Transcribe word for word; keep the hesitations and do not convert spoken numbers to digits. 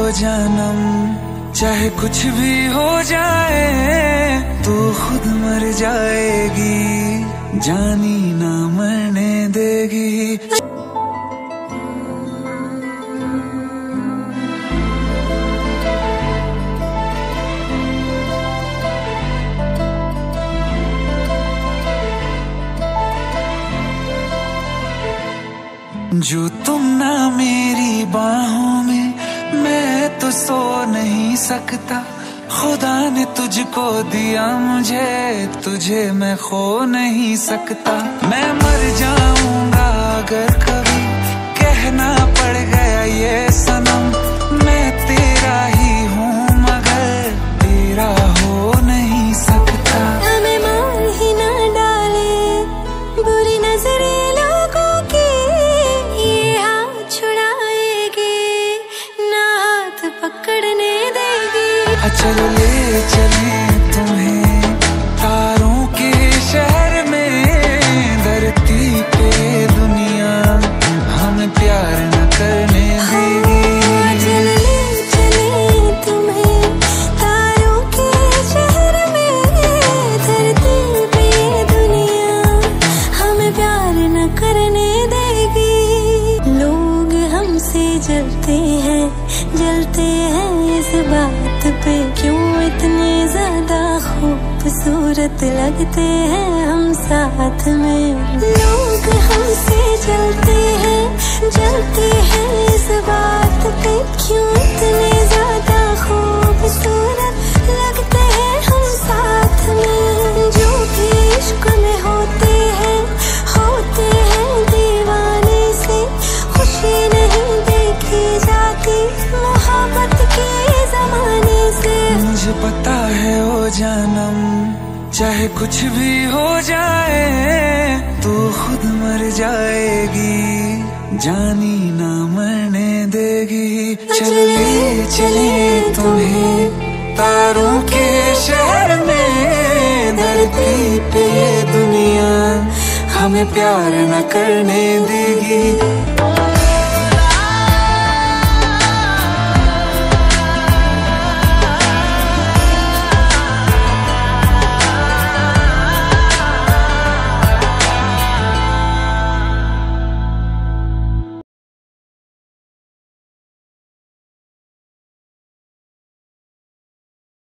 जानम, चाहे कुछ भी हो जाए तू खुद मर जाएगी, जानी ना मरने देगी। जो तुम ना मेरी बाहों में, मैं तो सो नहीं सकता। खुदा ने तुझको दिया मुझे, तुझे मैं खो नहीं सकता। मैं मर जाऊंगा अगर कभी कहना पड़ गया ये सनम, मैं तेरा ही हूँ मगर तेरा हो नहीं सकता। हमें मार ही ना डाले बुरी नजरें लोगों की, ये हाथ छुड़ाएगी ना हाथ पकड़ने देगी। चलो ले चले तुम्हें तारों के शहर में, धरती पे दुनिया हमें प्यार न करने देगी। चलो ले चले तुम्हें तारों के शहर में, धरती पे दुनिया हमें प्यार न करने देगी। लोग हमसे जलते हैं जलते हैं इस बात पे, क्यों इतने ज्यादा खूबसूरत लगते हैं हम साथ में। लोग हमसे जलते हैं जलते हैं इस बात पे, क्यों इतने ज्यादा खूबसूरत लगते हैं हम साथ में। जो भी इश्क में होते हैं होते हैं दीवाने से, खुशी नहीं देखी जाती मोहब्बत के जमाने से। मुझे पता है ओ जानम, चाहे कुछ भी हो जाए तू खुद मर जाएगी, जानी ना मरने देगी। चले चले तुम्हें तारों के शहर में, धरती पे दुनिया हमें प्यार न करने देगी।